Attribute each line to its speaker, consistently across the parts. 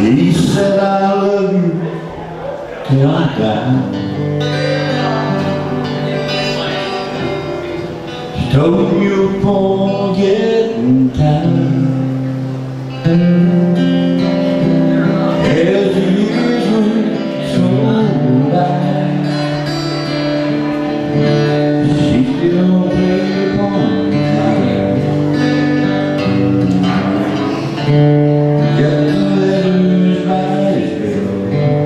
Speaker 1: He said, I love you till I die. She told me you're forgetting time. As the years went so by, she still played upon my mind. Got the letters right as well,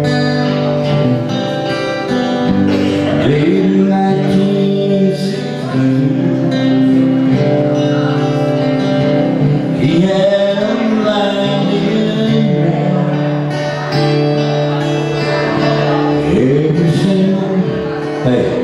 Speaker 1: dated 1962. He had them lined in every single day.